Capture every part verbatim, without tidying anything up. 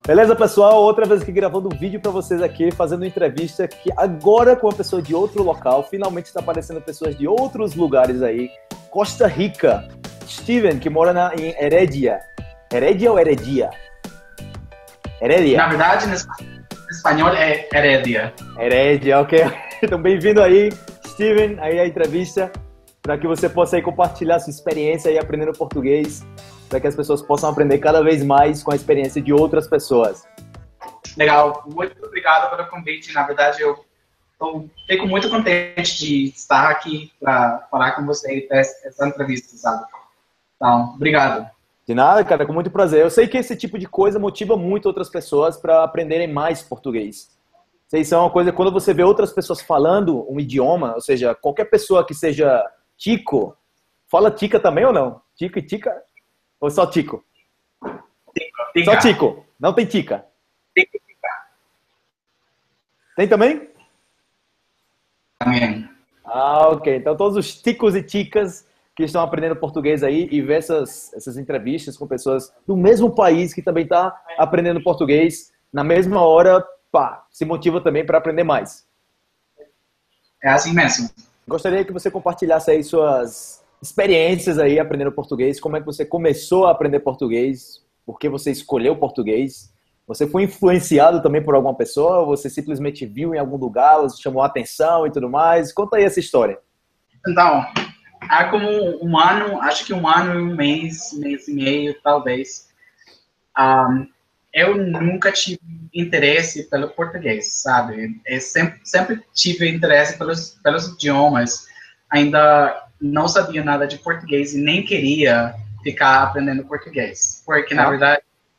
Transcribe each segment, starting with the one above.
Beleza, pessoal? Outra vez aqui gravando um vídeo para vocês aqui, fazendo uma entrevista que agora com uma pessoa de outro local, finalmente está aparecendo pessoas de outros lugares aí. Costa Rica. Steven, que mora na, em Heredia. Heredia ou Heredia? Heredia. Na verdade, no espanhol é Heredia. Heredia, ok. Então, bem-vindo aí, Steven, aí a entrevista, para que você possa aí compartilhar sua experiência aí aprendendo português, para que as pessoas possam aprender cada vez mais com a experiência de outras pessoas. Legal, muito obrigado pelo convite. Na verdade, eu tô, fico muito contente de estar aqui para falar com você e ter essa entrevista, sabe? Então, obrigado. De nada, cara, com muito prazer. Eu sei que esse tipo de coisa motiva muito outras pessoas para aprenderem mais português. Isso é uma coisa, quando você vê outras pessoas falando um idioma, ou seja, qualquer pessoa que seja tico, fala tica também ou não? Tico e tica? Ou só tico? Tica. Só tico, não tem tica. Tica. Tem também? Também. Ah, ok. Então todos os ticos e ticas que estão aprendendo português aí e ver essas, essas entrevistas com pessoas do mesmo país que também está aprendendo português, na mesma hora, pá, se motiva também para aprender mais. É assim mesmo. Gostaria que você compartilhasse aí suas experiências aí aprendendo português, como é que você começou a aprender português, por que você escolheu português, você foi influenciado também por alguma pessoa, ou você simplesmente viu em algum lugar, você chamou a atenção e tudo mais, conta aí essa história. Então, há como um ano, acho que um ano e um mês, mês e meio, talvez, um, eu nunca tive interesse pelo português, sabe? Eu sempre, sempre tive interesse pelos, pelos idiomas, ainda não sabia nada de português e nem queria ficar aprendendo português, porque, na verdade,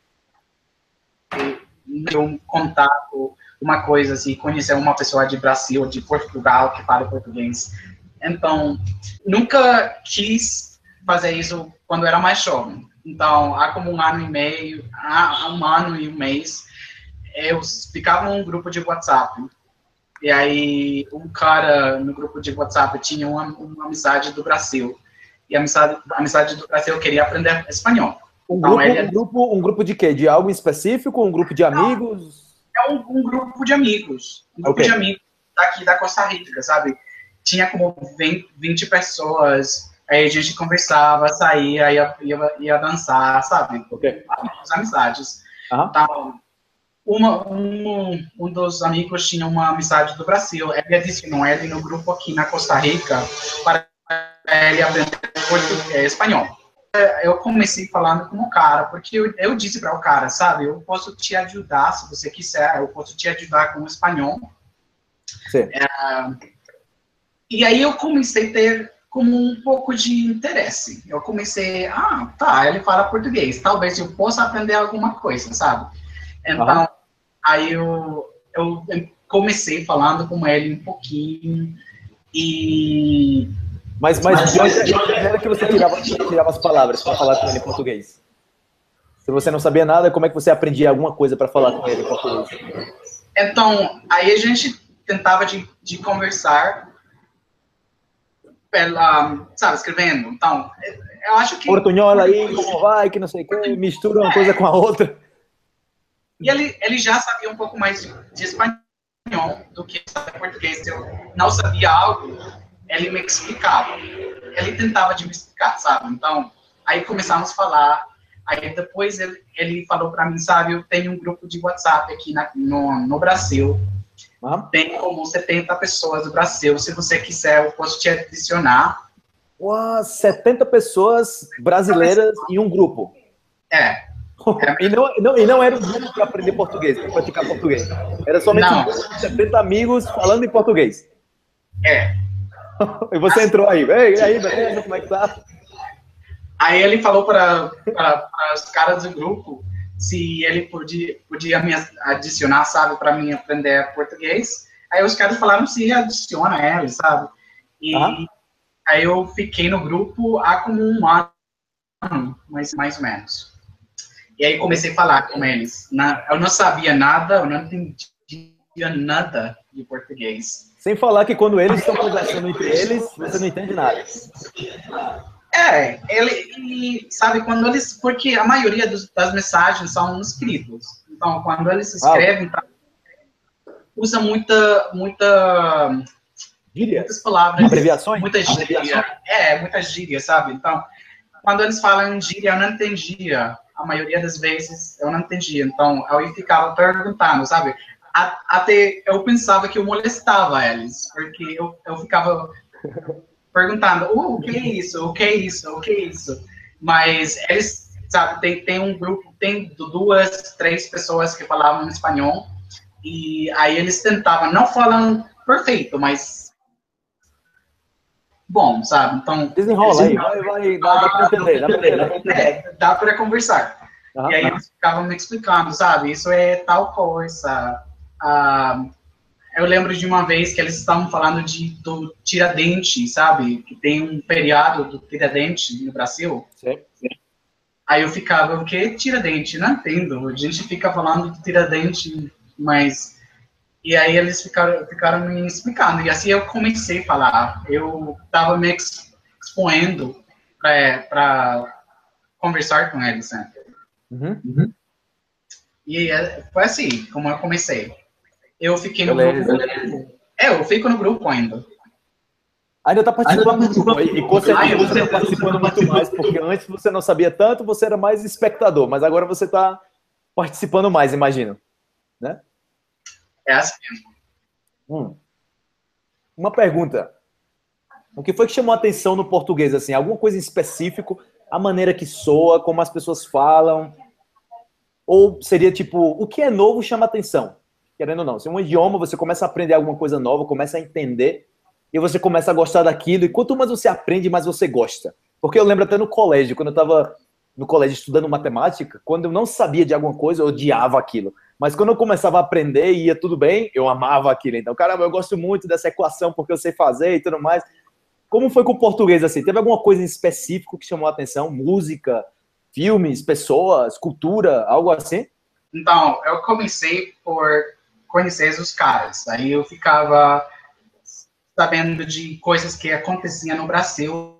um contato, uma coisa assim, conhecer uma pessoa de Brasil, de Portugal, que fala português. Então, nunca quis fazer isso quando era mais jovem. Então, há como um ano e meio, há um ano e um mês, eu ficava num grupo de WhatsApp. E aí, um cara no grupo de WhatsApp tinha uma, uma amizade do Brasil. E a amizade, a amizade do Brasil queria aprender espanhol. Um, então, grupo, ele... um, grupo, um grupo de quê? De algo específico? Um grupo de amigos? É um, um grupo de amigos. Um grupo okay. de amigos daqui da Costa Rica, sabe? Tinha como vinte pessoas, aí a gente conversava, saía, ia, ia, ia dançar, sabe? Ok. As amizades. Uhum. Então, uma, um, um dos amigos tinha uma amizade do Brasil, ele adicionou ele no grupo aqui na Costa Rica para ele aprender português, espanhol. Eu comecei falando com o cara, porque eu, eu disse para o cara, sabe, eu posso te ajudar, se você quiser, eu posso te ajudar com o espanhol. Sim. É, e aí eu comecei a ter como um pouco de interesse. Eu comecei, ah, tá, ele fala português, talvez eu possa aprender alguma coisa, sabe? Então, uhum. aí eu, eu comecei falando com ele um pouquinho e... Mas, mas de onde era que você tirava, tirava as palavras para falar com ele em português? Se você não sabia nada, como é que você aprendia alguma coisa para falar com ele em português? Então, aí a gente tentava de, de conversar pela, sabe, escrevendo. Então, eu acho que... Portunhola aí, como vai, que não sei o que, mistura uma coisa com a outra. E ele, ele já sabia um pouco mais de, de espanhol do que português. Se eu não sabia algo, ele me explicava. Ele tentava de me explicar, sabe? Então, aí começamos a falar. Aí depois ele, ele falou para mim, sabe, eu tenho um grupo de WhatsApp aqui na, no, no Brasil. Uhum. Tem como setenta pessoas do Brasil. Se você quiser, eu posso te adicionar. Uau, setenta pessoas brasileiras em um grupo. É. E não, não, e não era um grupo para aprender português, para praticar português. Era somente não. um grupo de setenta amigos falando em português. É. E você entrou aí. Ei, aí, beleza? Como é que tá? Aí ele falou para os caras do grupo se ele podia, podia me adicionar, sabe, para mim aprender português. Aí os caras falaram se adiciona ele, sabe? E uhum. aí eu fiquei no grupo há como um ano, mais, mais ou menos. E aí comecei a falar com eles. Na, eu não sabia nada, eu não entendia nada de português. Sem falar que quando eles estão conversando entre eles, você não entende nada. É, ele, ele sabe, quando eles... Porque a maioria dos, das mensagens são escritos. Então, quando eles Ah, escrevem, usa muita, muita, muitas palavras, abreviações? muitas gírias, é, muitas gírias, sabe? Então, quando eles falam em gíria, eu não entendia. A maioria das vezes, eu não entendia. Então, eu ficava perguntando, sabe? Até eu pensava que eu molestava eles, porque eu, eu ficava perguntando, oh, o que é isso? O que é isso? O que é isso? Mas eles, sabe, tem, tem um grupo, tem duas, três pessoas que falavam espanhol, e aí eles tentavam, não falam perfeito, mas bom, sabe? Então, Desenrola aí, vai, vai, dá, dá para entender, dá para entender. é, dá para conversar. Uhum. E aí eles ficavam me explicando, sabe? Isso é tal coisa. Ah, eu lembro de uma vez que eles estavam falando de, do Tiradentes, sabe? Que tem um feriado do Tiradentes no Brasil. Sim. Aí eu ficava, o que Tiradentes? Não entendo. A gente fica falando do Tiradentes, mas... E aí eles ficaram, ficaram me explicando. E assim eu comecei a falar. Eu estava me expondo para conversar com eles, né? Uhum. Uhum. E foi assim como eu comecei. Eu fiquei no Beleza. grupo. É, eu fico no grupo ainda. Ainda está participando Ainda tá do grupo. E, e com certeza Ah, você está participando muito mais, porque antes você não sabia tanto, você era mais espectador, mas agora você está participando mais, imagino. Né? É assim. Hum. Uma pergunta. O que foi que chamou a atenção no português? Assim, alguma coisa em específico? A maneira que soa, como as pessoas falam? Ou seria tipo, o que é novo chama atenção? Querendo ou não. Se é um idioma, você começa a aprender alguma coisa nova, começa a entender, e você começa a gostar daquilo, e quanto mais você aprende, mais você gosta. Porque eu lembro até no colégio, quando eu estava no colégio estudando matemática, quando eu não sabia de alguma coisa, eu odiava aquilo. Mas quando eu começava a aprender e ia tudo bem, eu amava aquilo. Então, caramba, eu gosto muito dessa equação porque eu sei fazer e tudo mais. Como foi com o português, assim? Teve alguma coisa em específico que chamou a atenção? Música, filmes, pessoas, cultura, algo assim? Então, eu comecei por conhecer os caras. Aí eu ficava sabendo de coisas que aconteciam no Brasil.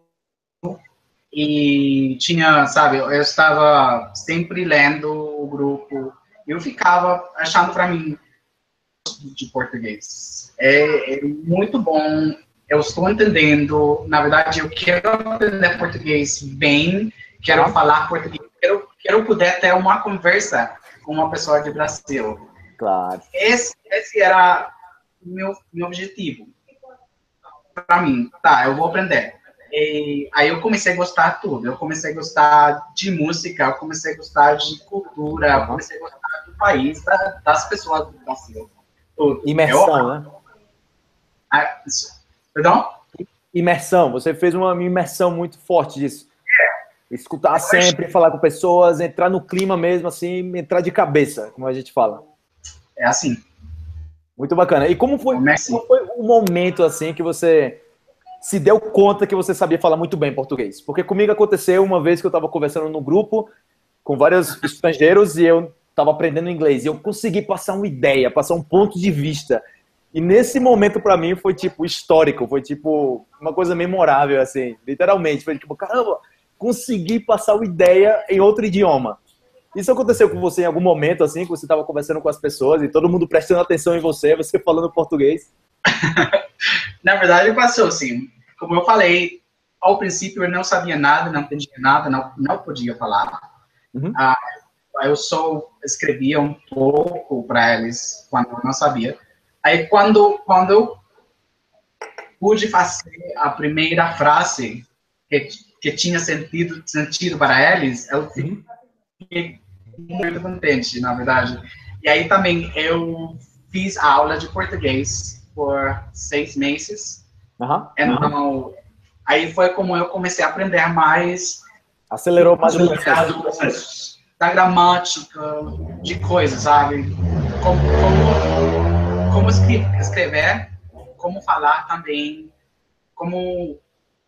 E tinha, sabe, eu estava sempre lendo o grupo. Eu ficava achando para mim de português. É, é muito bom. Eu estou entendendo. Na verdade, eu quero aprender português bem. Quero ah. falar português. Quero, quero poder ter uma conversa com uma pessoa de Brasil. Claro. Esse, esse era o meu, meu objetivo. Para mim, tá, eu vou aprender. E aí eu comecei a gostar de tudo. Eu comecei a gostar de música, eu comecei a gostar de cultura, eu comecei a gostar do país, da, das pessoas do Brasil. Tudo. Imersão, eu, né? Ah, perdão? Imersão. Você fez uma imersão muito forte disso. É. Escutar sempre, falar com pessoas, entrar no clima mesmo, assim, entrar de cabeça, como a gente fala. É assim. Muito bacana. E como foi, como foi o momento, assim, que você se deu conta que você sabia falar muito bem português? Porque comigo aconteceu uma vez que eu estava conversando no grupo com vários estrangeiros e eu estava aprendendo inglês. E eu consegui passar uma ideia, passar um ponto de vista. E nesse momento, para mim, foi, tipo, histórico. Foi, tipo, uma coisa memorável, assim. Literalmente. Foi, tipo, caramba, consegui passar uma ideia em outro idioma. Isso aconteceu com você em algum momento, assim, que você estava conversando com as pessoas e todo mundo prestando atenção em você, você falando português? Na verdade, passou, assim. Como eu falei, ao princípio eu não sabia nada, não entendia nada, não, não podia falar. Uhum. Ah, eu só escrevia um pouco para eles quando eu não sabia. Aí, quando, quando eu pude fazer a primeira frase que, que tinha sentido, sentido para eles, eu fiquei muito contente, na verdade. E aí também eu fiz a aula de português por seis meses. Uhum. Então, uhum. aí foi como eu comecei a aprender mais. Acelerou mais o processo. Da gramática, de coisas, sabe? Como, como, como escrever, como falar também, como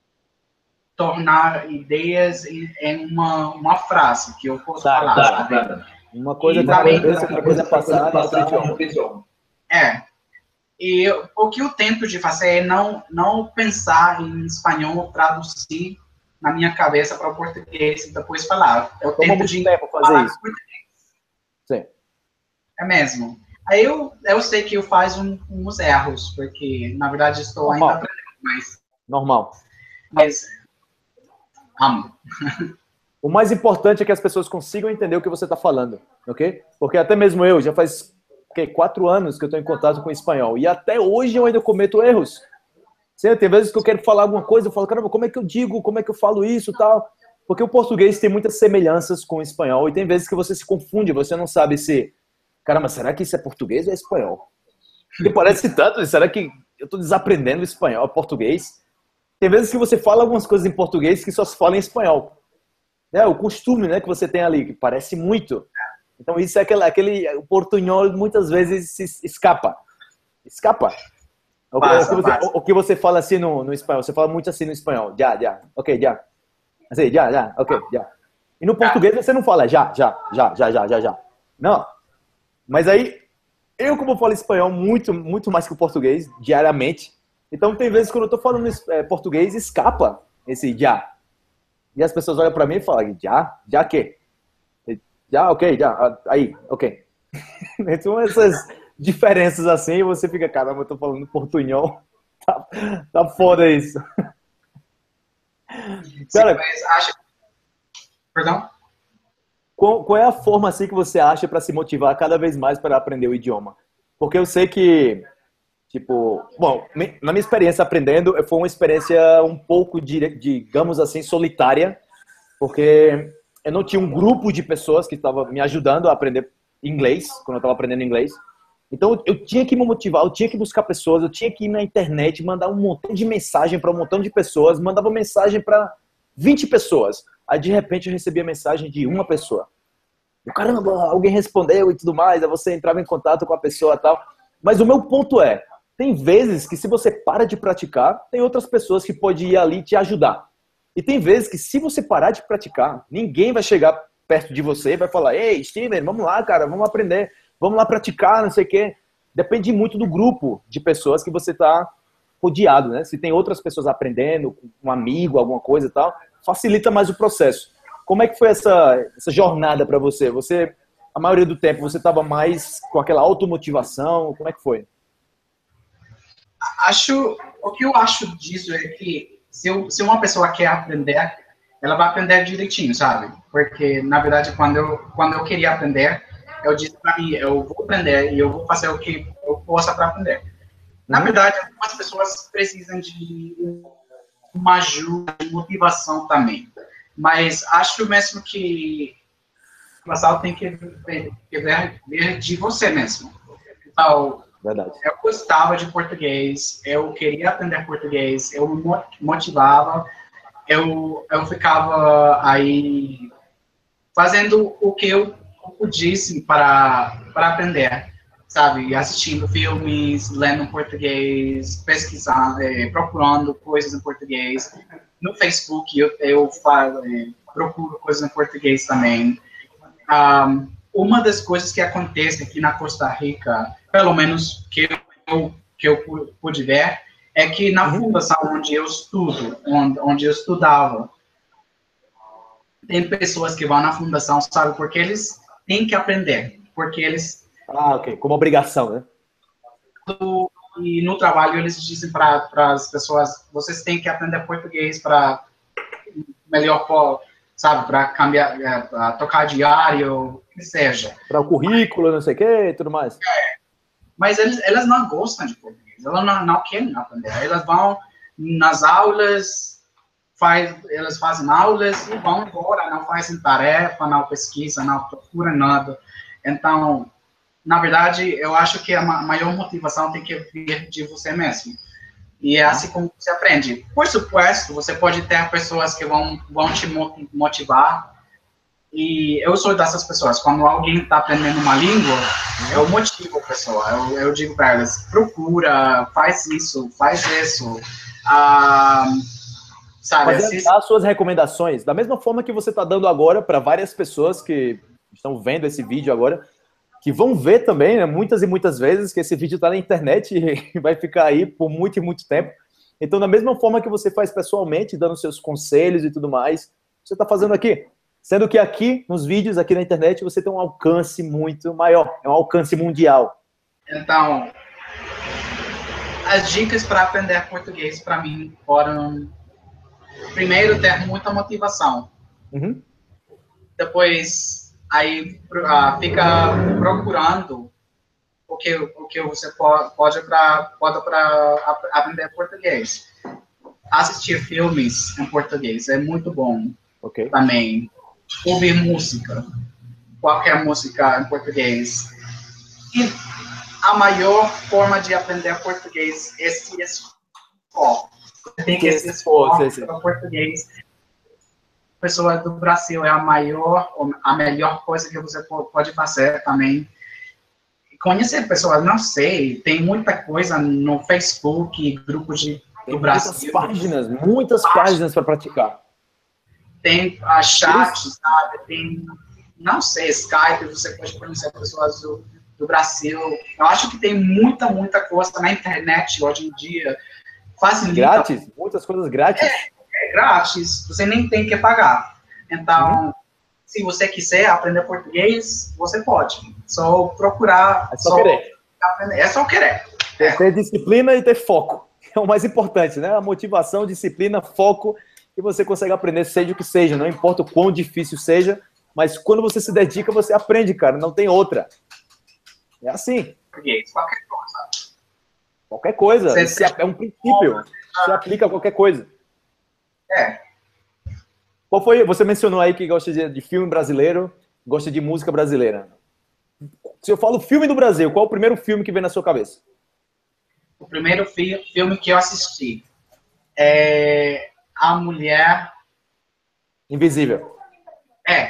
tornar ideias em uma, uma frase que eu posso tá, falar, tá, sabe? Tá. Uma coisa tem a cabeça, outra coisa é passar em outro idioma. É. E o que eu tento de fazer é não, não pensar em espanhol, traduzir na minha cabeça para o português e depois falar. Eu Toma tento muito de tempo fazer isso. Português. Sim. É mesmo. Aí eu, eu sei que eu faço um, uns erros, porque, na verdade, estou Normal. ainda aprendendo mais. Normal. Mas, amo. O mais importante é que as pessoas consigam entender o que você está falando, ok? Porque até mesmo eu, já faz okay, quatro anos que eu estou em contato com o espanhol, e até hoje eu ainda cometo erros. Sim, tem vezes que eu quero falar alguma coisa, eu falo, caramba, como é que eu digo, como é que eu falo isso e tal? Porque o português tem muitas semelhanças com o espanhol, e tem vezes que você se confunde, você não sabe se, caramba, será que isso é português ou é espanhol? Porque parece tanto, será que eu estou desaprendendo espanhol, português? Tem vezes que você fala algumas coisas em português que só se fala em espanhol. É, o costume, né, que você tem ali, que parece muito. Então isso é aquele, aquele o portunhol muitas vezes se escapa. Escapa. O, Passa, o, que, você, passa. o, o que você fala assim no, no espanhol, você fala muito assim no espanhol. Já, já, ok, já. Assim, já, já, ok, já. E no português você não fala já, já, já, já, já, já, já. Não. Mas aí, eu como falo espanhol muito, muito mais que o português, diariamente, então tem vezes quando eu tô falando é, português, escapa esse já. E as pessoas olham para mim e falam, já? Já quê? Já, ok, já, aí, ok. Então essas diferenças assim, você fica, caramba, eu tô falando portunhol, tá, tá foda isso. Sim, Cara, mas acha... Perdão? qual, qual é a forma assim que você acha para se motivar cada vez mais para aprender o idioma? Porque eu sei que, tipo, bom, na minha experiência aprendendo, foi uma experiência um pouco, digamos assim, solitária, porque eu não tinha um grupo de pessoas que estavam me ajudando a aprender inglês, quando eu estava aprendendo inglês. Então eu tinha que me motivar, eu tinha que buscar pessoas, eu tinha que ir na internet, mandar um montão de mensagem para um montão de pessoas, mandava mensagem para vinte pessoas. Aí de repente eu recebia mensagem de uma pessoa. Eu, caramba, alguém respondeu e tudo mais, aí você entrava em contato com a pessoa e tal. Mas o meu ponto é, tem vezes que se você para de praticar, tem outras pessoas que podem ir ali te ajudar. E tem vezes que se você parar de praticar, ninguém vai chegar perto de você e vai falar, ei, Steven, vamos lá, cara, vamos aprender, vamos lá praticar, não sei o quê. Depende muito do grupo de pessoas que você está rodeado, né? Se tem outras pessoas aprendendo, um amigo, alguma coisa e tal, facilita mais o processo. Como é que foi essa, essa jornada para você? Você, a maioria do tempo, você estava mais com aquela automotivação? Como é que foi? Acho, o que eu acho disso é que se, eu, se uma pessoa quer aprender, ela vai aprender direitinho, sabe? Porque, na verdade, quando eu, quando eu queria aprender, eu disse para mim, eu vou aprender e eu vou fazer o que eu possa para aprender. Na verdade, algumas pessoas precisam de uma ajuda, de motivação também. Mas acho mesmo que o casal tem que ver, ver de você mesmo. Então, Verdade. eu gostava de português, eu queria aprender português, eu me motivava, eu, eu ficava aí fazendo o que eu pudesse para, para aprender, sabe? Assistindo filmes, lendo português, pesquisando, é, procurando coisas em português. No Facebook eu, eu falo, é, procuro coisas em português também. Um, uma das coisas que acontece aqui na Costa Rica, pelo menos que eu, que eu pude ver, é que na fundação onde eu estudo, onde, onde eu estudava, tem pessoas que vão na fundação, sabe, porque eles têm que aprender, porque eles... Ah, ok, como obrigação, né? E no trabalho eles dizem para as pessoas, vocês têm que aprender português para melhor, sabe, para cambiar, para tocar diário, o que seja. Para o currículo, não sei o que e tudo mais. É, mas eles, elas não gostam de português, elas não, não querem aprender. Elas vão nas aulas, faz, elas fazem aulas e vão embora, não fazem tarefa, não pesquisam, não procuram nada. Então, na verdade, eu acho que a maior motivação tem que vir de você mesmo. E é assim como você aprende. Por suposto, você pode ter pessoas que vão, vão te motivar. E eu sou dessas pessoas. Quando alguém está aprendendo uma língua, eu motivo a pessoa. Eu, eu digo para elas, procura, faz isso, faz isso. Ah, sabe, Fazer assim, as suas recomendações, da mesma forma que você está dando agora para várias pessoas que estão vendo esse vídeo agora, que vão ver também, né, muitas e muitas vezes, que esse vídeo está na internet e vai ficar aí por muito e muito tempo. Então, da mesma forma que você faz pessoalmente, dando seus conselhos e tudo mais, você está fazendo aqui. Sendo que aqui, nos vídeos, aqui na internet, você tem um alcance muito maior. É um alcance mundial. Então, as dicas para aprender português, para mim, foram... Primeiro, ter muita motivação. Uhum. Depois, aí uh, fica procurando o que, o que você pode, pode para pode pra aprender português. Assistir filmes em português é muito bom. Okay. Também. Ouvir música. Qualquer música em português. E a maior forma de aprender português é esse esforço. Você tem que esse esforço para português. A pessoa do Brasil é a maior, a melhor coisa que você pode fazer também. Conhecer pessoas, não sei, tem muita coisa no Facebook, grupos de, do tem Brasil. Muitas páginas, muitas páginas para praticar. Tem a chat, sabe? Tem, não sei, Skype, você pode conhecer pessoas do, do Brasil. Eu acho que tem muita, muita coisa na internet hoje em dia. Facilita. Grátis? Muitas coisas grátis? É, é grátis, você nem tem que pagar. Então, uhum. se você quiser aprender português, você pode. Só procurar. É só, só querer. Aprender. É só querer. É. Ter disciplina e ter foco. É o mais importante, né? A motivação, disciplina, foco, e você consegue aprender, seja o que seja, não importa o quão difícil seja, mas quando você se dedica, você aprende, cara, não tem outra. É assim. Português, qualquer coisa. Qualquer coisa. Você, é um princípio. Você aplica a qualquer coisa. É. Qual foi? Você mencionou aí que gosta de, de filme brasileiro, gosta de música brasileira. Se eu falo filme do Brasil, qual é o primeiro filme que vem na sua cabeça? O primeiro fi filme que eu assisti é A Mulher Invisível. É.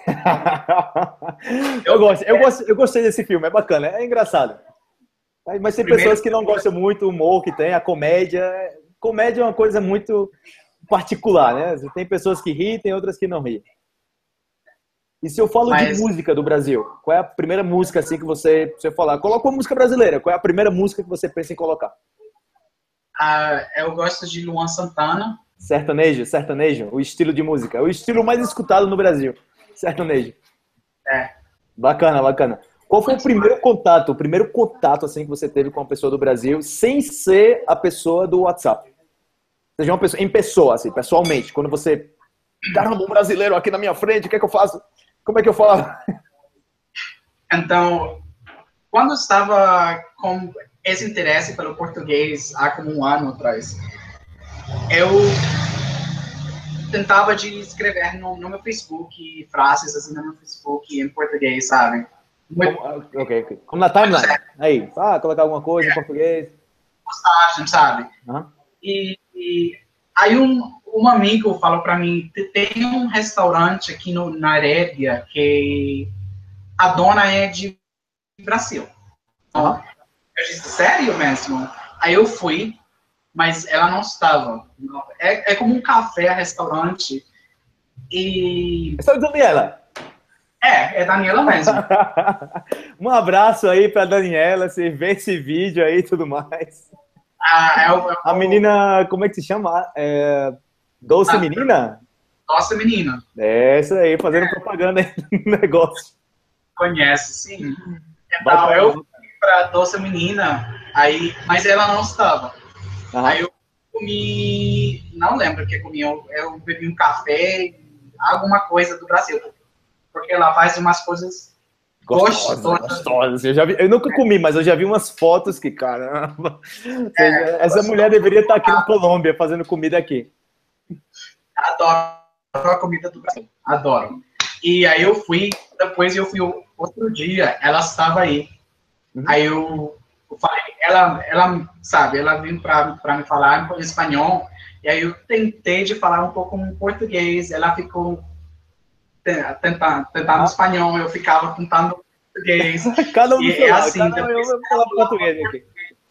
eu, gosto, eu, gosto, eu gostei desse filme, é bacana, é engraçado. Mas tem pessoas que não gostam muito do humor que tem, a comédia. Comédia é uma coisa muito particular, né? Tem pessoas que riem, tem outras que não riem. E se eu falo Mas... de música do Brasil, qual é a primeira música assim que você, você falar? Coloca uma música brasileira, qual é a primeira música que você pensa em colocar? Uh, eu gosto de Luan Santana. Sertanejo, sertanejo, o estilo de música. O estilo mais escutado no Brasil, sertanejo. É. Bacana, bacana. Qual foi o primeiro contato, o primeiro contato assim que você teve com uma pessoa do Brasil, sem ser a pessoa do WhatsApp? Seja uma pessoa, em pessoa, assim, pessoalmente. Quando você, caramba, um brasileiro aqui na minha frente, o que é que eu faço? Como é que eu falo? Então, quando eu estava com esse interesse pelo português há como um ano atrás, eu tentava de escrever no, no meu Facebook frases assim no meu Facebook em português, sabe? Muito... Como, ok, ok. Como na timeline. Aí, ah, colocar alguma coisa é. em português. Postagem, sabe? Uhum. E, e aí um, um amigo falou para mim, tem um restaurante aqui no, na Arévia que a dona é de Brasil. Uhum. Eu disse, sério mesmo? Aí eu fui, mas ela não estava. É, é como um café, restaurante. E... Essa é a Daniela. É, é Daniela mesmo. Um abraço aí pra Daniela, se vê esse vídeo aí e tudo mais. Ah, é o, é o... A menina, como é que se chama? É... Doce ah, Menina? Doce Menina. É, isso aí, fazendo é. propaganda aí no negócio. Conhece, sim. Então, eu fui pra Doce Menina, aí, mas ela não estava. Uhum. Aí eu comi, não lembro o que eu comi, eu, eu bebi um café, alguma coisa do Brasil. Porque ela faz umas coisas gostosas. gostosas. Eu, já vi, eu nunca comi, mas eu já vi umas fotos que, caramba, é, essa mulher deveria estar aqui na Colômbia fazendo comida aqui. Adoro a comida do Brasil, adoro. E aí eu fui, depois eu fui outro dia, ela estava aí. Uhum. Aí eu, eu falei, ela, ela, sabe, ela veio para me falar em espanhol, e aí eu tentei de falar um pouco em português, ela ficou tentando, tentando ah. espanhol, eu ficava tentando português. Cada um e é assim, cada um eu vou falar português aqui.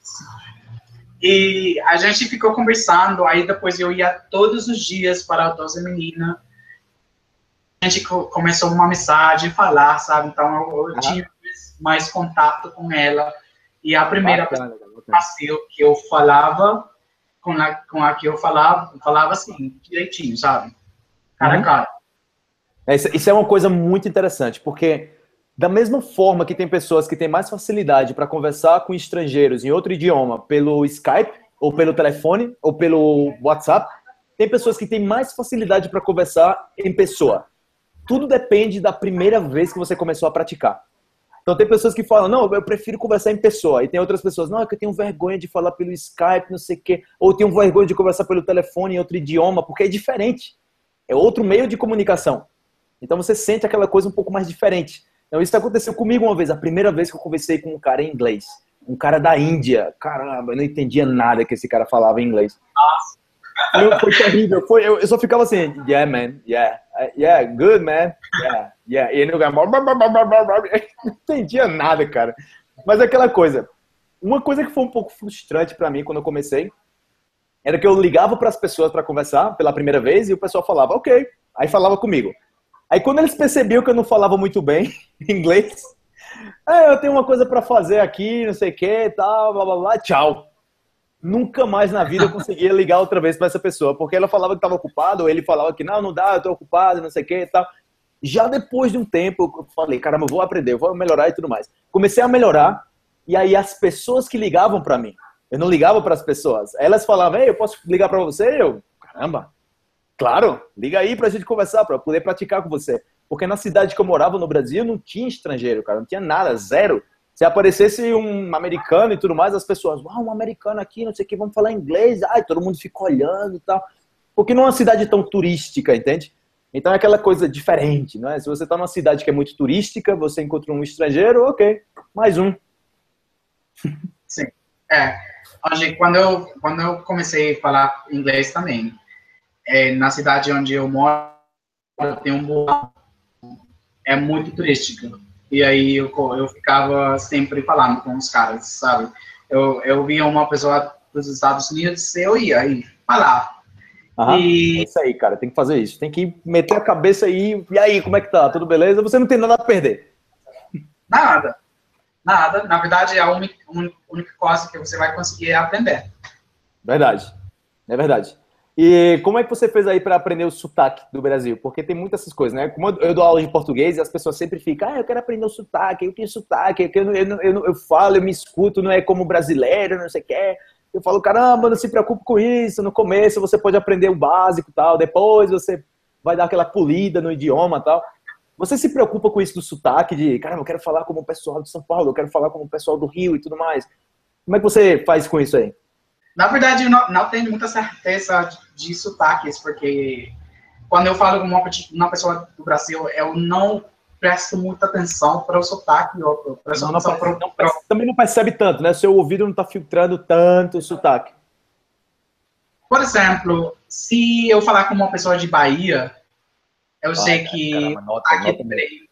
E a gente ficou conversando, aí depois eu ia todos os dias para a Doce Menina. A gente começou uma amizade, falar, sabe? Então eu, eu ah. tive mais contato com ela. E a primeira bacana, pessoa bacana. que eu falava, com a, com a que eu falava, falava assim, direitinho, sabe? Cara a uhum. cara. Isso, isso é uma coisa muito interessante, porque da mesma forma que tem pessoas que têm mais facilidade para conversar com estrangeiros em outro idioma pelo Skype, ou pelo telefone, ou pelo WhatsApp, tem pessoas que têm mais facilidade para conversar em pessoa. Tudo depende da primeira vez que você começou a praticar. Então tem pessoas que falam, não, eu prefiro conversar em pessoa. E tem outras pessoas, não, é que eu tenho vergonha de falar pelo Skype, não sei o quê. Ou eu tenho vergonha de conversar pelo telefone em outro idioma, porque é diferente. É outro meio de comunicação. Então você sente aquela coisa um pouco mais diferente. Então isso aconteceu comigo uma vez, a primeira vez que eu conversei com um cara em inglês. Um cara da Índia. Caramba, eu não entendia nada que esse cara falava em inglês. Nossa. Foi, foi terrível. Foi, eu, eu só ficava assim, yeah, man, yeah, yeah, good, man, yeah, yeah. E ele não entendia nada, cara. Mas é aquela coisa. Uma coisa que foi um pouco frustrante pra mim quando eu comecei era que eu ligava para as pessoas para conversar pela primeira vez e o pessoal falava, ok. Aí falava comigo. Aí quando eles percebiam que eu não falava muito bem inglês, ah, eu tenho uma coisa para fazer aqui, não sei o que, tal, blá, blá, blá, tchau. Nunca mais na vida eu conseguia ligar outra vez para essa pessoa, porque ela falava que estava ocupado, ou ele falava que não, não dá, eu tô ocupado, não sei o que e tal. Já depois de um tempo, eu falei, caramba, eu vou aprender, eu vou melhorar e tudo mais. Comecei a melhorar, e aí as pessoas que ligavam para mim, eu não ligava para as pessoas, elas falavam, ei, eu posso ligar para você? Eu, caramba, claro, liga aí pra gente conversar, para poder praticar com você. Porque na cidade que eu morava no Brasil não tinha estrangeiro, cara, não tinha nada, zero. Se aparecesse um americano e tudo mais, as pessoas, uau, um americano aqui, não sei o que, vamos falar inglês, ai, todo mundo fica olhando e tal. Porque não é uma cidade tão turística, entende? Então é aquela coisa diferente, não é? Se você tá numa cidade que é muito turística, você encontra um estrangeiro, ok, mais um. Sim, é. Hoje, quando eu, quando eu comecei a falar inglês também, é, na cidade onde eu moro, tem um boa, é muito turístico. E aí eu, eu ficava sempre falando com os caras, sabe? Eu, eu via uma pessoa dos Estados Unidos, eu ia aí falar. Aham, e... é isso aí, cara, tem que fazer isso. Tem que meter a cabeça aí, e aí, como é que tá? Tudo beleza? Você não tem nada a perder. Nada, nada. Na verdade, a única, única coisa que você vai conseguir é aprender. Verdade, é verdade. E como é que você fez aí para aprender o sotaque do Brasil? Porque tem muitas essas coisas, né? Como eu dou aula de português e as pessoas sempre ficam, ah, eu quero aprender o sotaque, eu tenho sotaque, eu, eu, eu, eu falo, eu me escuto, não é como brasileiro, não sei o que. Eu falo, caramba, não se preocupe com isso, no começo você pode aprender o básico e tal, depois você vai dar aquela polida no idioma e tal. Você se preocupa com isso do sotaque, de, caramba, eu quero falar como o pessoal de São Paulo, eu quero falar como o pessoal do Rio e tudo mais. Como é que você faz com isso aí? Na verdade, eu não, não tenho muita certeza de, de sotaques, porque quando eu falo com uma, uma pessoa do Brasil, eu não presto muita atenção para o sotaque. Ou presto não, não, atenção não, para, não, para... também não percebe tanto, né? Seu ouvido não está filtrando tanto o sotaque. Por exemplo, se eu falar com uma pessoa de Bahia, eu ah, sei que... Caramba, nota, aqui, nota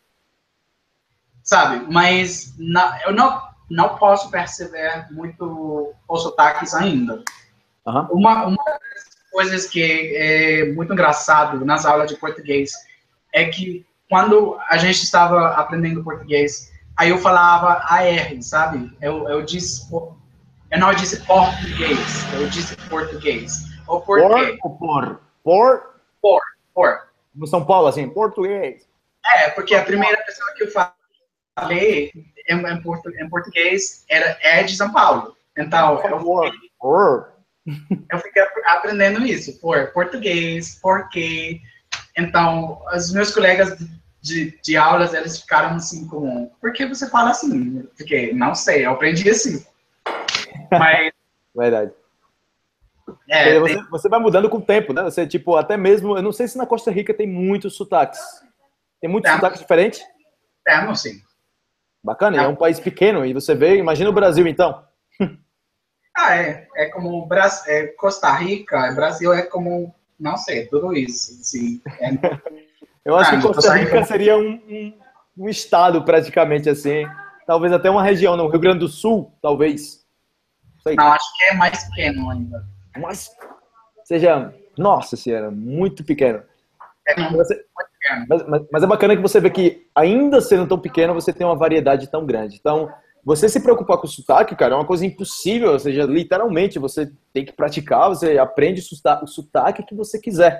sabe? Mas na, eu não... não posso perceber muito os sotaques ainda. Uhum. Uma, uma das coisas que é muito engraçado nas aulas de português é que quando a gente estava aprendendo português, aí eu falava A R, sabe? Eu, eu, disse, eu não disse português, eu disse português. Ou porquê? Por, por, por, por, por. No São Paulo, assim, português. É, porque a primeira pessoa que eu falei Em, em, portu, em português era, é de São Paulo. Então, eu fiquei, eu fiquei aprendendo isso, por português, porque. Então, os meus colegas de, de aulas, eles ficaram assim como, por que você fala assim? Eu fiquei, não sei, eu aprendi assim. Mas... Verdade. É, você, tem... você vai mudando com o tempo, né? Você, tipo, até mesmo, eu não sei se na Costa Rica tem muitos sotaques. Tem muitos é, sotaques diferentes? É, não sei. Bacana, é um país pequeno, e você vê, imagina o Brasil, então. Ah, é, é como Brasil, é Costa Rica, Brasil é como, não sei, tudo isso. Assim, é... Eu acho ah, que Costa Rica seria um, um, um estado, praticamente, assim, talvez até uma região, no Rio Grande do Sul, talvez. Sei. Não, acho que é mais pequeno ainda. Mas, seja, nossa senhora, muito pequeno. É muito você... pequeno. Mas, mas, mas é bacana que você vê que, ainda sendo tão pequeno, você tem uma variedade tão grande. Então, você se preocupar com o sotaque, cara, é uma coisa impossível. Ou seja, literalmente, você tem que praticar, você aprende o sotaque que você quiser.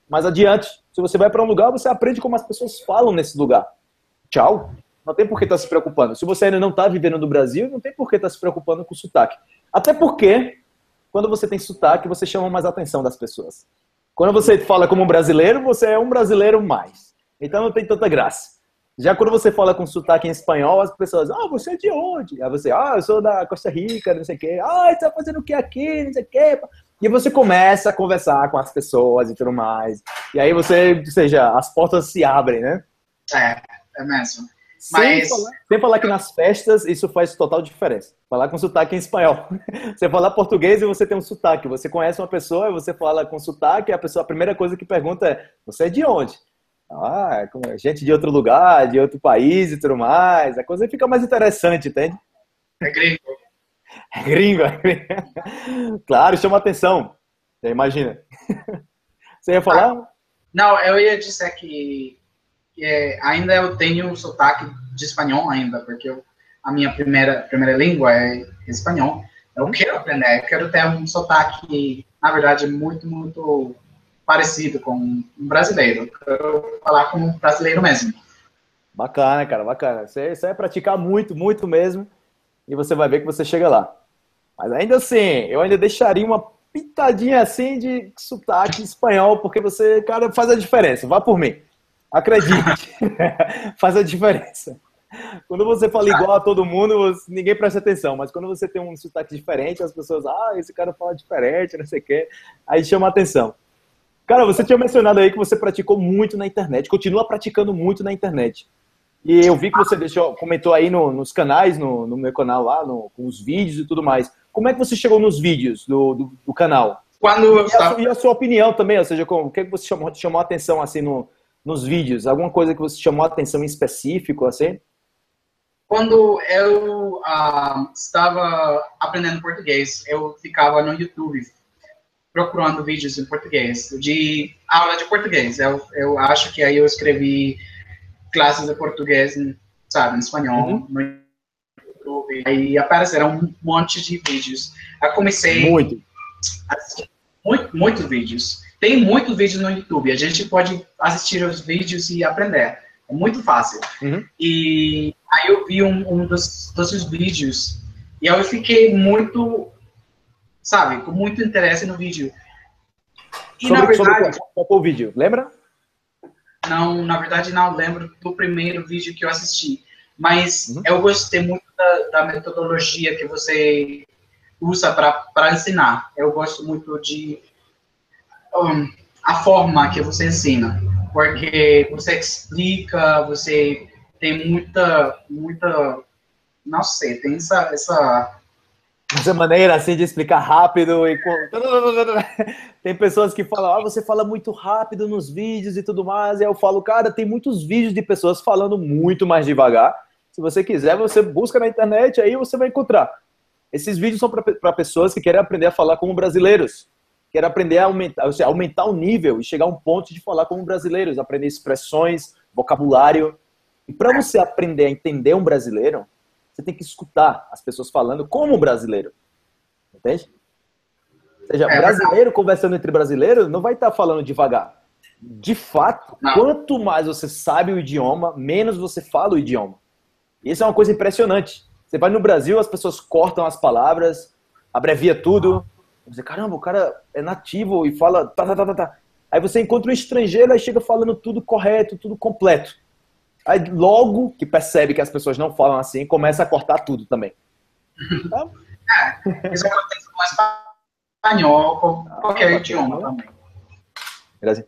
mais adiante. Se você vai para um lugar, você aprende como as pessoas falam nesse lugar. Tchau. Não tem por que estar se preocupando. Se você ainda não está vivendo no Brasil, não tem por que estar se preocupando com sotaque. Até porque, quando você tem sotaque, você chama mais a atenção das pessoas. Quando você fala como um brasileiro, você é um brasileiro mais. Então não tem tanta graça. Já quando você fala com sotaque em espanhol, as pessoas, ah, você é de onde? Aí você, ah, eu sou da Costa Rica, não sei o quê. Ah, você tá fazendo o que aqui, não sei o quê. E você começa a conversar com as pessoas e tudo mais. E aí você, ou seja, as portas se abrem, né? É, é mesmo. Mas... Sem falar, sem falar que nas festas isso faz total diferença. Falar com sotaque em espanhol. Você falar português e você tem um sotaque. Você conhece uma pessoa e você fala com sotaque, e a pessoa, a primeira coisa que pergunta é, você é de onde? Ah, é gente de outro lugar, de outro país e tudo mais. A coisa fica mais interessante, entende? É gringo. É gringo, é gringo. Claro, chama atenção. Você imagina. Você ia falar? Ah, não, eu ia dizer que É, ainda eu tenho um sotaque de espanhol ainda, porque eu, a minha primeira, primeira língua é espanhol. Eu quero aprender, eu quero ter um sotaque, na verdade, muito, muito parecido com um brasileiro. Eu quero falar como um brasileiro mesmo. Bacana, cara, bacana. Você, você vai praticar muito, muito mesmo, e você vai ver que você chega lá. Mas ainda assim, eu ainda deixaria uma pitadinha assim de sotaque espanhol, porque você, cara, faz a diferença. Vá por mim. Acredite, faz a diferença. Quando você fala igual a todo mundo, ninguém presta atenção. Mas quando você tem um sotaque diferente, as pessoas, ah, esse cara fala diferente, não sei o quê. Aí chama a atenção. Cara, você tinha mencionado aí que você praticou muito na internet, continua praticando muito na internet. E eu vi que você deixou, comentou aí no, nos canais, no, no meu canal lá, no, com os vídeos e tudo mais. Como é que você chegou nos vídeos do, do, do canal? Quando eu e, a, e a sua opinião também, ou seja, como, o que, é que você chamou, chamou a atenção assim no... nos vídeos? Alguma coisa que você chamou a atenção em específico, assim? Quando eu uh, estava aprendendo português, eu ficava no YouTube procurando vídeos em português, de aula de português. Eu, eu acho que aí eu escrevi classes de português, sabe, em espanhol, uhum. no YouTube. Aí apareceram um monte de vídeos. Eu comecei Muito. a assistir muito, muitos vídeos. Tem muitos vídeos no YouTube. A gente pode assistir os vídeos e aprender. É muito fácil. Uhum. E aí eu vi um, um dos, dos vídeos e eu fiquei muito, sabe, com muito interesse no vídeo. E sobre, na verdade... Qual foi o vídeo? Lembra? Não, na verdade não lembro do primeiro vídeo que eu assisti. Mas uhum. eu gostei muito da, da metodologia que você usa para ensinar. Eu gosto muito de... Um, a forma que você ensina, porque você explica, você tem muita, muita, não sei, tem essa, essa... essa maneira assim de explicar rápido e tem pessoas que falam, ah, você fala muito rápido nos vídeos e tudo mais, e eu falo, cara, tem muitos vídeos de pessoas falando muito mais devagar. Se você quiser, você busca na internet, aí você vai encontrar. Esses vídeos são para pessoas que querem aprender a falar como brasileiros. Quero aprender a aumentar, ou seja, aumentar o nível e chegar a um ponto de falar como brasileiros, aprender expressões, vocabulário. E para você aprender a entender um brasileiro, você tem que escutar as pessoas falando como brasileiro. Entende? Ou seja, brasileiro conversando entre brasileiros não vai estar falando devagar. De fato, não. Quanto mais você sabe o idioma, menos você fala o idioma. Isso é uma coisa impressionante. Você vai no Brasil, as pessoas cortam as palavras, abrevia tudo. Você, caramba, o cara é nativo e fala tá, tá, tá, tá, tá. Aí você encontra um estrangeiro e chega falando tudo correto, tudo completo. Aí logo que percebe que as pessoas não falam assim, começa a cortar tudo também. Então, é, isso acontece com espanhol, com qualquer ah, idioma também. Graças.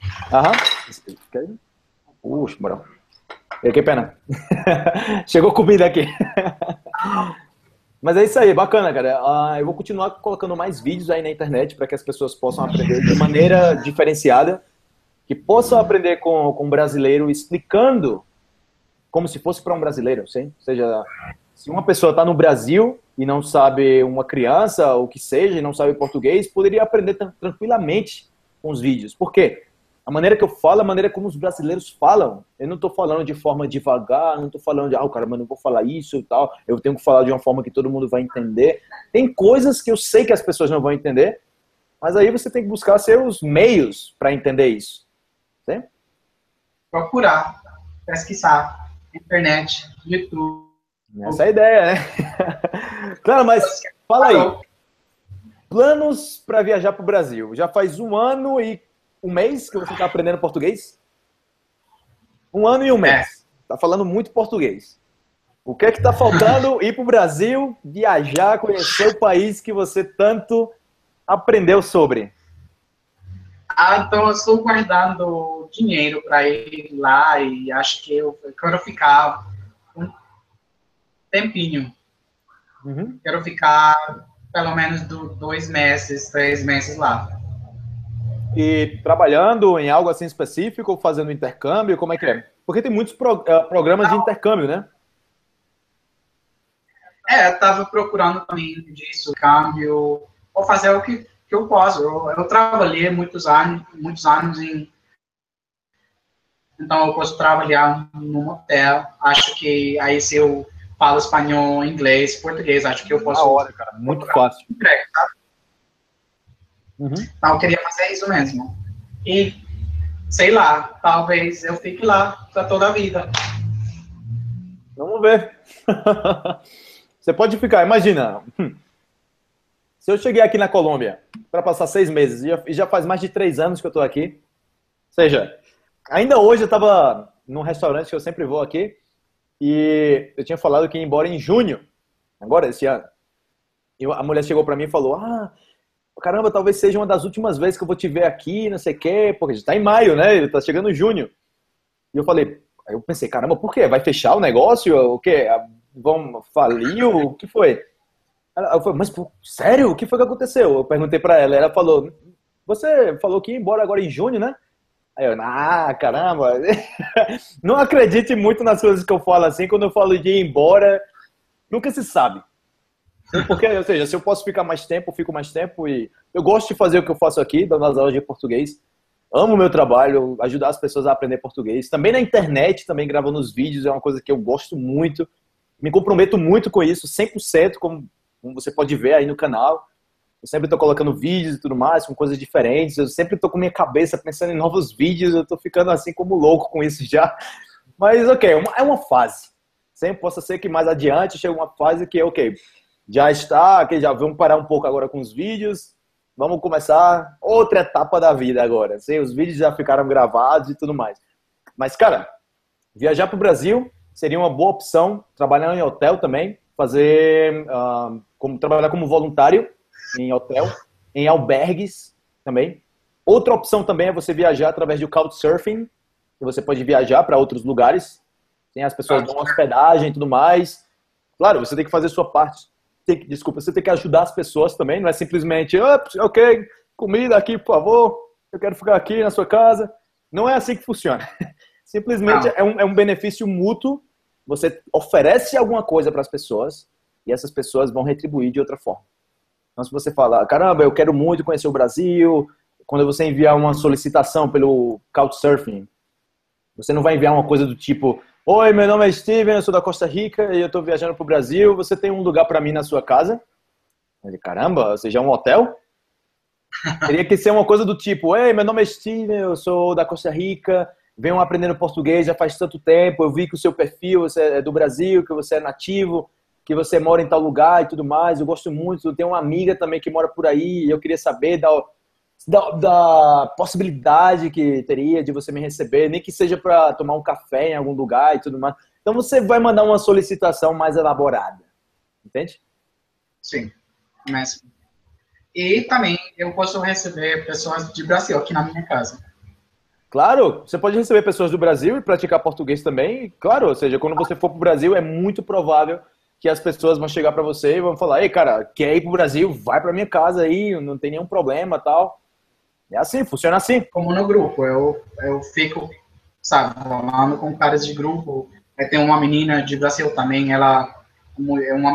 Aham. Puxa, moral. Que pena. Chegou comida aqui. Mas é isso aí, bacana, cara. Uh, eu vou continuar colocando mais vídeos aí na internet para que as pessoas possam aprender de maneira diferenciada, que possam aprender com, com um brasileiro explicando como se fosse para um brasileiro, sim? Ou seja, se uma pessoa está no Brasil e não sabe, uma criança, ou o que seja, e não sabe português, poderia aprender tranquilamente com os vídeos. Por quê? A maneira que eu falo é a maneira como os brasileiros falam. Eu não estou falando de forma devagar, não estou falando de, ah, cara, mas não vou falar isso e tal. Eu tenho que falar de uma forma que todo mundo vai entender. Tem coisas que eu sei que as pessoas não vão entender, Mas aí você tem que buscar seus meios para entender isso. Sim? Procurar, pesquisar, internet, YouTube. Essa é a ideia, né? Claro, mas fala aí. Planos para viajar para o Brasil. Já faz um ano e um mês que você está aprendendo português? Um ano e um mês. Está falando muito português. O que é que está faltando? Ir para o Brasil, viajar, conhecer o país que você tanto aprendeu sobre. Ah, então eu estou guardando dinheiro para ir lá e acho que eu quero ficar um tempinho. Uhum. Quero ficar pelo menos do, dois meses, três meses lá. E trabalhando em algo assim específico, ou fazendo intercâmbio, como é que é? Porque tem muitos pro, uh, programas de intercâmbio, né? É, eu estava procurando também disso, câmbio, ou fazer o que, que eu posso. Eu, eu trabalhei muitos anos, muitos anos em... Então, eu posso trabalhar num hotel. Acho que aí se eu falo espanhol, inglês, português, acho que eu posso... Na hora, cara. Muito fácil. Emprego, tá? Uhum. Então, eu queria fazer isso mesmo. E, sei lá, talvez eu fique lá para toda a vida. Vamos ver. Você pode ficar, imagina. Se eu cheguei aqui na Colômbia para passar seis meses, e já faz mais de três anos que eu estou aqui, ou seja, ainda hoje eu estava num restaurante que eu sempre vou aqui, e eu tinha falado que ia embora em junho, agora, esse ano. E a mulher chegou para mim e falou, ah, caramba, talvez seja uma das últimas vezes que eu vou te ver aqui, não sei o quê, porque já está em maio, né? Ele está chegando em junho. E eu falei, aí eu pensei, caramba, por quê? Vai fechar o negócio? O quê? Vão falir? O que foi? Ela falou, mas pô, sério? O que foi que aconteceu? Eu perguntei para ela, ela falou, você falou que ia embora agora em junho, né? Aí eu, ah, caramba. Não acredite muito nas coisas que eu falo assim, quando eu falo de ir embora, nunca se sabe. Porque, ou seja, se eu posso ficar mais tempo, eu fico mais tempo. E eu gosto de fazer o que eu faço aqui, dando as aulas de português. Amo o meu trabalho, ajudar as pessoas a aprender português. Também na internet, também gravando os vídeos, é uma coisa que eu gosto muito. Me comprometo muito com isso, cem por cento, como, como você pode ver aí no canal. Eu sempre estou colocando vídeos e tudo mais, com coisas diferentes. Eu sempre estou com minha cabeça pensando em novos vídeos. Eu estou ficando assim como louco com isso já. Mas, ok, é uma fase. Sempre possa ser que mais adiante chegue uma fase que, ok, já está, que já vamos parar um pouco agora com os vídeos. Vamos começar outra etapa da vida agora. Assim, os vídeos já ficaram gravados e tudo mais. Mas, cara, viajar para o Brasil seria uma boa opção. Trabalhar em hotel também. Fazer, uh, como, trabalhar como voluntário em hotel. Em albergues também. Outra opção também é você viajar através do Couchsurfing. Que você pode viajar para outros lugares. Tem as pessoas dão hospedagem e tudo mais. Claro, você tem que fazer a sua parte. Tem que, desculpa, você tem que ajudar as pessoas também, não é simplesmente, ok, comida aqui, por favor, eu quero ficar aqui na sua casa. Não é assim que funciona. Simplesmente é um, é um benefício mútuo, você oferece alguma coisa para as pessoas e essas pessoas vão retribuir de outra forma. Então, se você falar, caramba, eu quero muito conhecer o Brasil, quando você enviar uma solicitação pelo Couchsurfing, você não vai enviar uma coisa do tipo, oi, meu nome é Steven, eu sou da Costa Rica e eu estou viajando para o Brasil. Você tem um lugar para mim na sua casa? Eu disse, caramba, você já é um hotel? Teria que ser uma coisa do tipo, ei, meu nome é Steven, eu sou da Costa Rica, venho aprendendo português já faz tanto tempo, eu vi que o seu perfil você é do Brasil, que você é nativo, que você mora em tal lugar e tudo mais. Eu gosto muito, eu tenho uma amiga também que mora por aí e eu queria saber da... Da, da possibilidade que teria de você me receber, nem que seja para tomar um café em algum lugar e tudo mais. Então você vai mandar uma solicitação mais elaborada, entende? Sim, mas e também eu posso receber pessoas de Brasil aqui na minha casa. Claro, você pode receber pessoas do Brasil e praticar português também. Claro, ou seja, quando você for para o Brasil é muito provável que as pessoas vão chegar para você e vão falar, ei, cara, quer ir para o Brasil? Vai para minha casa aí, não tem nenhum problema, tal. É assim, funciona assim. Como no grupo, eu, eu fico, sabe, falando com caras de grupo. Aí tem uma menina de Brasil também, ela é uma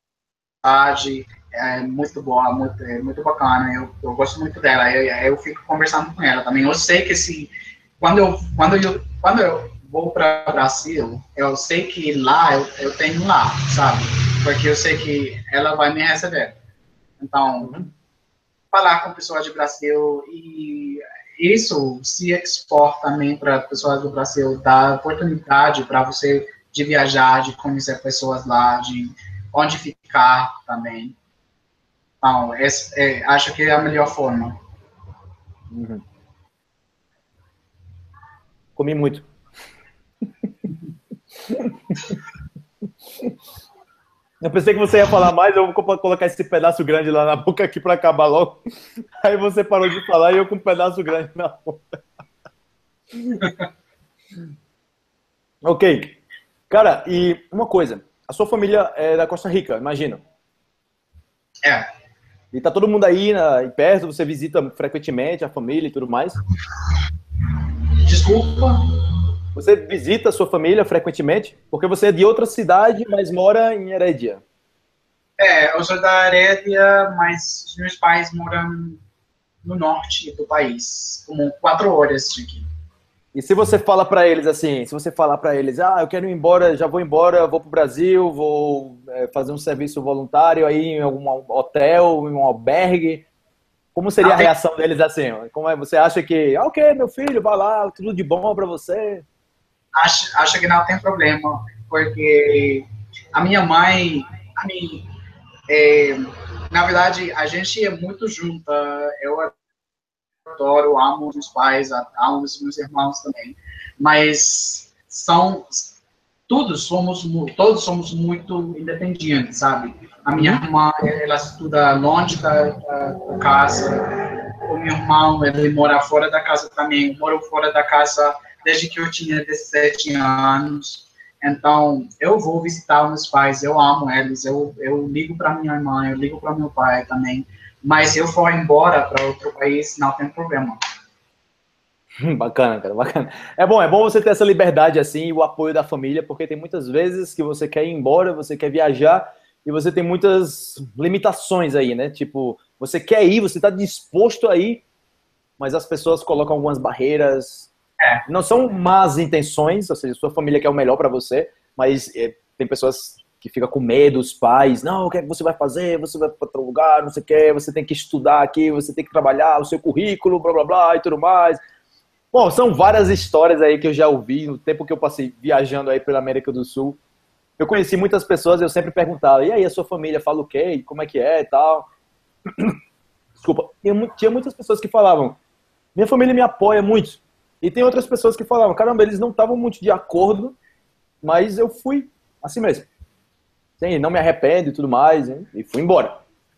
amizade é muito boa, muito, é muito bacana. Eu, eu gosto muito dela. Eu, eu fico conversando com ela também. Eu sei que se quando eu quando eu quando eu vou para o Brasil, eu sei que lá eu, eu tenho lá, sabe? Porque eu sei que ela vai me receber. Então, falar com pessoas do Brasil e isso se exporta também para pessoas do Brasil, dá oportunidade para você de viajar, de conhecer pessoas lá, de onde ficar também. Então, esse, é, acho que é a melhor forma. Uhum. Comi muito. Eu pensei que você ia falar mais, eu vou colocar esse pedaço grande lá na boca aqui para acabar logo. Aí você parou de falar e eu com um pedaço grande na boca. Ok. Cara, e uma coisa. A sua família é da Costa Rica, imagino. É. E tá todo mundo aí, na, aí perto, você visita frequentemente a família e tudo mais? Desculpa? Você visita a sua família frequentemente? Porque você é de outra cidade, mas mora em Heredia. É, eu sou da Herédia, mas os meus pais moram no norte do país, como quatro horas de aqui. E se você fala pra eles assim, se você falar pra eles, ah, eu quero ir embora, já vou embora, vou pro Brasil, vou é, fazer um serviço voluntário aí em algum hotel, em um albergue, como seria a reação deles assim? Como é, você acha que, ah, ok, meu filho, vai lá, tudo de bom pra você? Acho, acho que não tem problema, porque a minha mãe, a minha, é, na verdade, a gente é muito junta. Eu adoro, amo os pais, amo os meus irmãos também, mas são todos somos todos somos muito independentes, sabe? A minha irmã, ela estuda longe da, da, da casa. O meu irmão, ele mora fora da casa também. Eu moro fora da casa desde que eu tinha dezessete anos. Então, eu vou visitar meus pais, eu amo eles, eu, eu ligo para minha irmã, eu ligo para meu pai também. Mas se eu for embora para outro país, não tem problema. Bacana, cara, bacana. É bom, é bom você ter essa liberdade assim e o apoio da família, porque tem muitas vezes que você quer ir embora, você quer viajar e você tem muitas limitações aí, né? Tipo, você quer ir, você está disposto a ir, mas as pessoas colocam algumas barreiras. É. Não são más intenções, ou seja, sua família quer o melhor para você, mas é, tem pessoas que ficam com medo, os pais, não, o que é que você vai fazer? Você vai para outro lugar, não sei o que, você tem que estudar aqui, você tem que trabalhar, o seu currículo, blá blá blá e tudo mais. Bom, são várias histórias aí que eu já ouvi no tempo que eu passei viajando aí pela América do Sul. Eu conheci muitas pessoas e eu sempre perguntava, e aí, a sua família fala o quê? Como é que é e tal? Desculpa. Tinha muitas pessoas que falavam, minha família me apoia muito. E tem outras pessoas que falavam, caramba, eles não estavam muito de acordo, mas eu fui assim mesmo. Sim, não me arrependo e tudo mais, hein? E fui embora.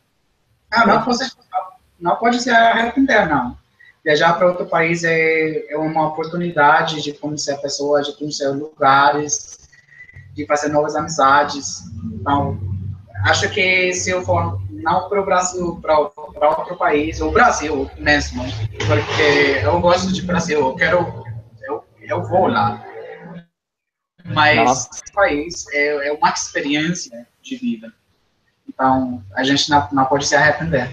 Ah, não, você não pode se arrepender, não. Viajar para outro país é, é uma oportunidade de conhecer pessoas, de conhecer lugares, de fazer novas amizades. Então, acho que se eu for não para o Brasil, para outro país, o Brasil mesmo, porque eu gosto de Brasil, eu quero, eu, eu vou lá. Mas esse país é, é uma experiência de vida. Então, a gente não, não pode se arrepender.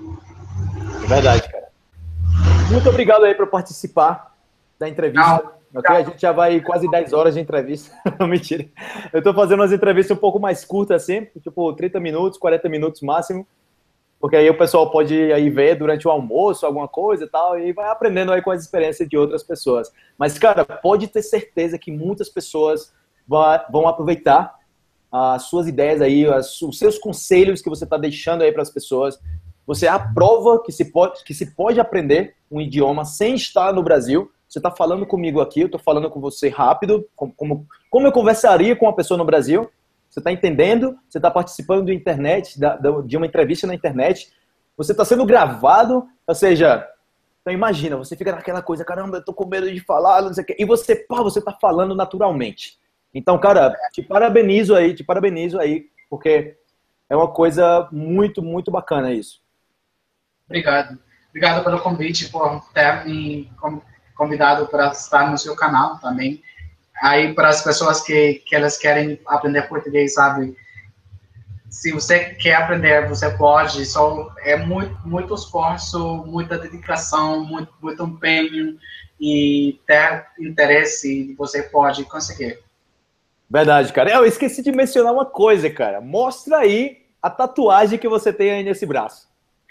É verdade, cara. Muito obrigado aí por participar da entrevista. Não, okay? A gente já vai quase dez horas de entrevista. Não, mentira. Eu estou fazendo umas entrevistas um pouco mais curtas assim, tipo trinta minutos, quarenta minutos máximo, porque aí o pessoal pode aí ver durante o almoço alguma coisa e tal, e vai aprendendo aí com as experiências de outras pessoas. Mas, cara, pode ter certeza que muitas pessoas vão aproveitar as suas ideias aí, os seus conselhos que você está deixando aí para as pessoas. Você aprova que se, pode, que se pode aprender um idioma sem estar no Brasil. Você está falando comigo aqui, eu estou falando com você rápido, como, como, como eu conversaria com uma pessoa no Brasil. Você está entendendo? Você está participando de internet, da, de uma entrevista na internet. Você está sendo gravado, ou seja, então imagina, você fica naquela coisa, caramba, eu estou com medo de falar, não sei o quê, e você, pá, você está falando naturalmente. Então, cara, te parabenizo aí, te parabenizo aí, porque é uma coisa muito, muito bacana isso. Obrigado. Obrigado pelo convite, por ter me convidado para estar no seu canal também. Aí, para as pessoas que, que elas querem aprender português, sabe? Se você quer aprender, você pode. Só é muito, muito esforço, muita dedicação, muito, muito empenho e ter interesse, você pode conseguir. Verdade, cara. Eu esqueci de mencionar uma coisa, cara. Mostra aí a tatuagem que você tem aí nesse braço.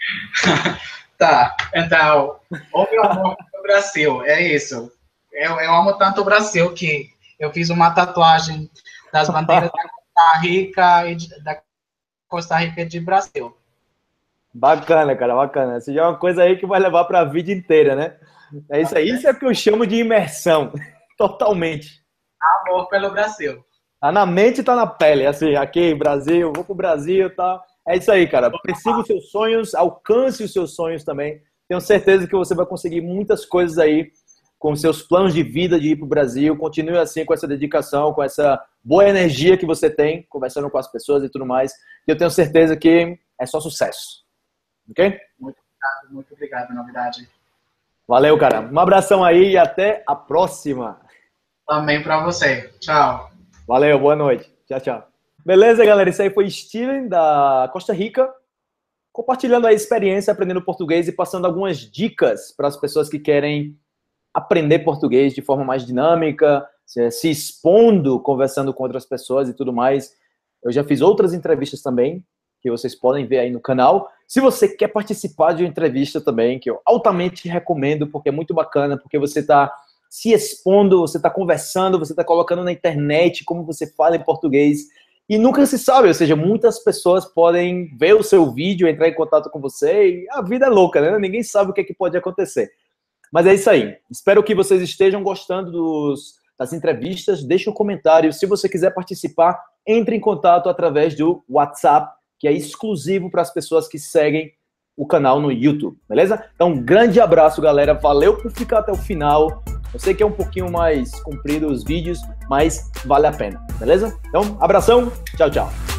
Tá, então, o meu amor pelo Brasil, é isso. Eu, eu amo tanto o Brasil que eu fiz uma tatuagem das bandeiras da Costa Rica e de, da Costa Rica e de Brasil. Bacana, cara, bacana. Isso já é uma coisa aí que vai levar para a vida inteira, né? É isso aí. Isso é o que eu chamo de imersão. Totalmente. Amor pelo Brasil. Tá na mente e tá na pele. Assim, aqui, Brasil, vou pro Brasil e tal. É isso aí, cara. Persiga os seus sonhos, alcance os seus sonhos também. Tenho certeza que você vai conseguir muitas coisas aí com seus planos de vida de ir pro Brasil. Continue assim com essa dedicação, com essa boa energia que você tem, conversando com as pessoas e tudo mais. E eu tenho certeza que é só sucesso. Ok? Muito obrigado, muito obrigado, novidade. Valeu, cara. Um abração aí e até a próxima. Também para você. Tchau. Valeu, boa noite. Tchau, tchau. Beleza, galera? Isso aí foi Steven, da Costa Rica, compartilhando a experiência, aprendendo português e passando algumas dicas para as pessoas que querem aprender português de forma mais dinâmica, se expondo, conversando com outras pessoas e tudo mais. Eu já fiz outras entrevistas também, que vocês podem ver aí no canal. Se você quer participar de uma entrevista também, que eu altamente recomendo, porque é muito bacana, porque você está se expondo, você está conversando, você está colocando na internet como você fala em português, e nunca se sabe, ou seja, muitas pessoas podem ver o seu vídeo, entrar em contato com você, e a vida é louca, né? Ninguém sabe o que, é que pode acontecer. Mas é isso aí. Espero que vocês estejam gostando dos, das entrevistas. Deixe um comentário. Se você quiser participar, entre em contato através do WhatsApp, que é exclusivo para as pessoas que seguem o canal no YouTube, beleza? Então, um grande abraço, galera. Valeu por ficar até o final. Eu sei que é um pouquinho mais comprido os vídeos, mas vale a pena, beleza? Então, abração. Tchau, tchau.